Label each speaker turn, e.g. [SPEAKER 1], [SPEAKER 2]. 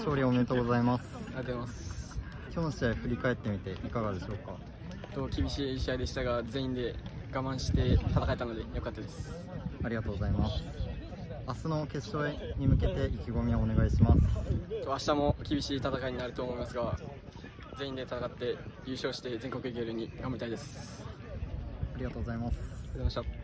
[SPEAKER 1] 勝利おめでとうございます。
[SPEAKER 2] ありがとうございます。
[SPEAKER 1] 今日の試合振り返ってみていかがでしょうか。
[SPEAKER 2] 厳しい試合でしたが、全員で我慢して戦えたので良かったです。
[SPEAKER 1] ありがとうございます。明日の決勝に向けて意気込みをお願いします。
[SPEAKER 2] 明日も厳しい戦いになると思いますが、全員で戦って優勝して全国行けるように頑張りたいです。
[SPEAKER 1] ありがとうございます。
[SPEAKER 2] ありがとうございました。